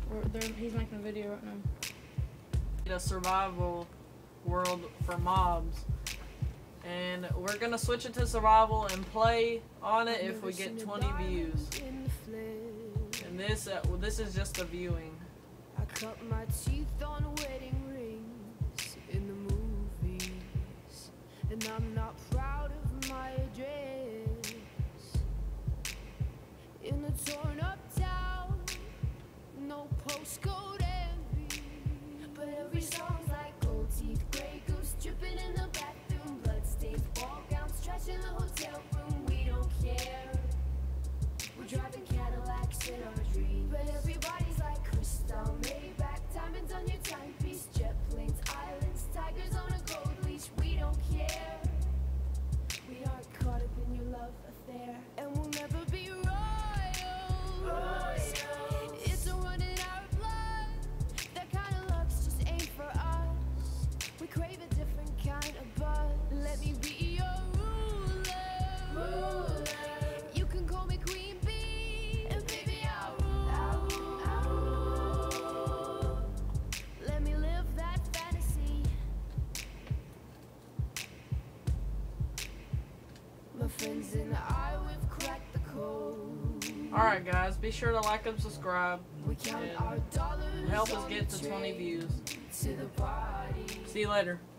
He's making a video right now. A survival world for mobs. And we're gonna switch it to survival and play on it if we get 20 views. And this is just a viewing. I cut my teeth on wedding rings in the movies, and I'm not proud of my address. In a torn up town, no postcode envy, but every song's like gold teeth, gray goose dripping in the bathroom, bloodstains, ball gowns, trash in the hotel room. We don't care. We're driving Cadillacs in our dreams, but everybody's like crystal, Maybach, diamonds on your timepiece, jet planes, islands, tigers on a gold leash. We don't care. We aren't caught up in your love affair, and we'll never be royals. It's a running our blood. That kind of luck's just ain't for us. We crave a different kind of buzz. Let me be your ruler. You can call me Queen Bee, and baby I'll rule. Let me live that fantasy. My friends and I, we've cracked the code. Alright guys, be sure to like and subscribe. We count our dollars, Help us get to 20 views. to the party. See you later.